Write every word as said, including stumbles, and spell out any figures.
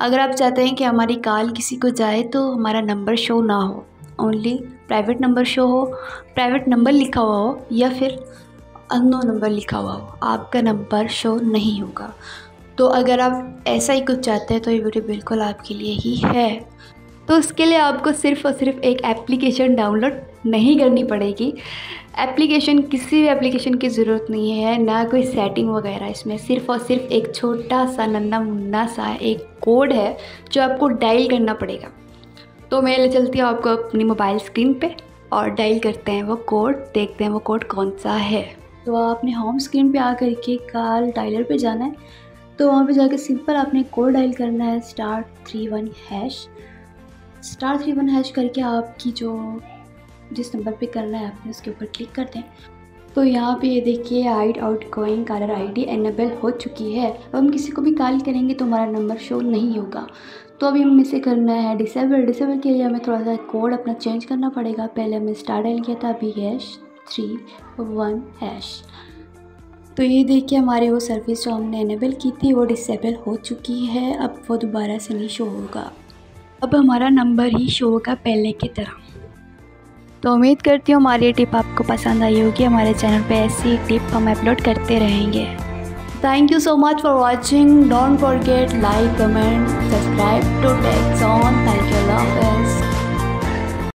अगर आप चाहते हैं कि हमारी कॉल किसी को जाए तो हमारा नंबर शो ना हो, ओनली प्राइवेट नंबर शो हो, प्राइवेट नंबर लिखा हुआ हो या फिर अननोन नंबर लिखा हुआ हो, आपका नंबर शो नहीं होगा। तो अगर आप ऐसा ही कुछ चाहते हैं तो ये वीडियो बिल्कुल आपके लिए ही है। तो उसके लिए आपको सिर्फ़ और सिर्फ एक एप्लीकेशन डाउनलोड नहीं करनी पड़ेगी। एप्लीकेशन किसी भी एप्लीकेशन की ज़रूरत नहीं है, ना कोई सेटिंग वगैरह। इसमें सिर्फ़ और सिर्फ एक छोटा सा नन्हा मुन्ना सा एक कोड है जो आपको डायल करना पड़ेगा। तो मैं ले चलती हूँ आपको अपनी मोबाइल स्क्रीन पे और डायल करते हैं वो कोड, देखते हैं वो कोड कौन सा है। तो आपने होम स्क्रीन पे आकर के कॉल डायलर पे जाना है। तो वहाँ पे जाकर सिंपल आपने कोड डायल करना है, star three one hash. Star three one hash करके आपकी जो जिस नंबर पे करना है आपने उसके ऊपर क्लिक कर दें। तो यहाँ पे ये देखिए hide outgoing caller ID enable हो चुकी है। अब हम किसी को भी कॉल करेंगे तो हमारा नंबर शो नहीं होगा। तो अभी हमें इसे करना है डिसेबल। डिसेबल के लिए हमें थोड़ा सा कोड अपना चेंज करना पड़ेगा। पहले हमने स्टार डायल किया था, अभी हैश थ्री वन हैश। तो ये देखिए हमारी वो सर्विस जो हमने एनेबल की थी वो डिसेबल हो चुकी है। अब वो दोबारा से नहीं शो होगा, अब हमारा नंबर ही शो होगा पहले की तरह। तो उम्मीद करती हूँ हमारी टिप आपको पसंद आई होगी। हमारे चैनल पे ऐसी टिप हम अपलोड करते रहेंगे। Thank you so much for watching. Don't forget like, comment, subscribe to Tech On. Thank you, love.